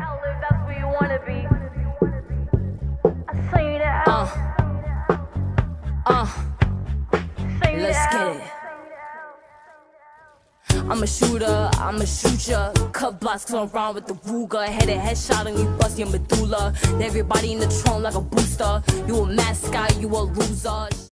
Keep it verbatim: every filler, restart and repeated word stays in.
live, that's where you wanna be. I say that. Uh, uh, Say let's that. get it. I'm a shooter, I'm a shoot ya. Cut blocks, come around with the Ruger. Head a headshot and you bust your medulla. Everybody in the trunk like a booster. You a mascot, you a loser.